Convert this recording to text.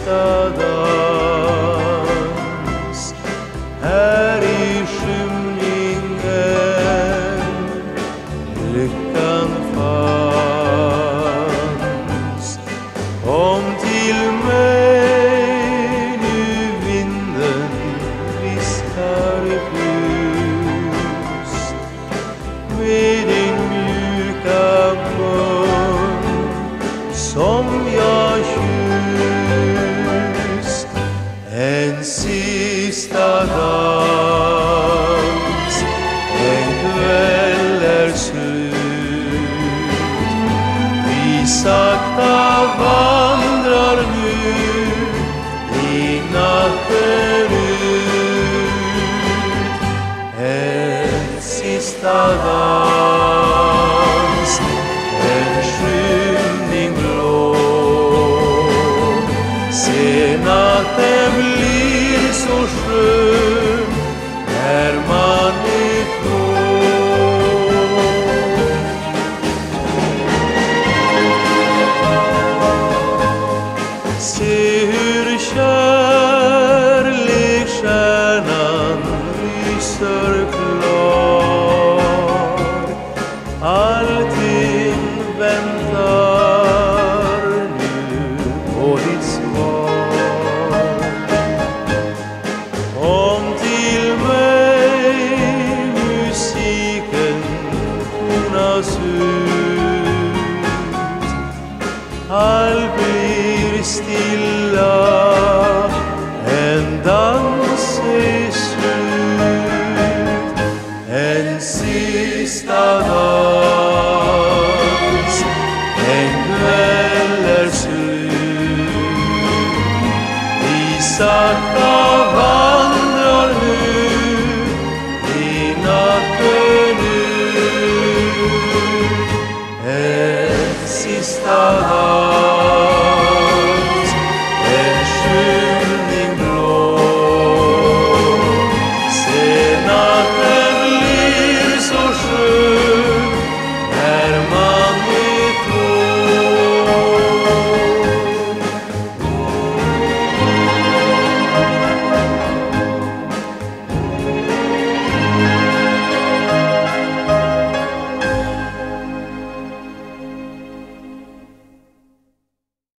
sista dans här i skymningen lyckan fanns. Kom till mig nu, vinden viskar ljus med din mjuka mun som jag kysst. En sista dans, en kväll är slut. Vi sakta vandrar nu i natten ut. En sista dans, en skymning blå. Se, natten blir så skön när man ifrån. Se hur kärleksstjärnan lyser klar. Allting väntar nu på ditt svar. Kom till mig, musiken tonas ut. Allt blir stilla, en dans är slut. En sista dans, en kväll är slut. Vi sakta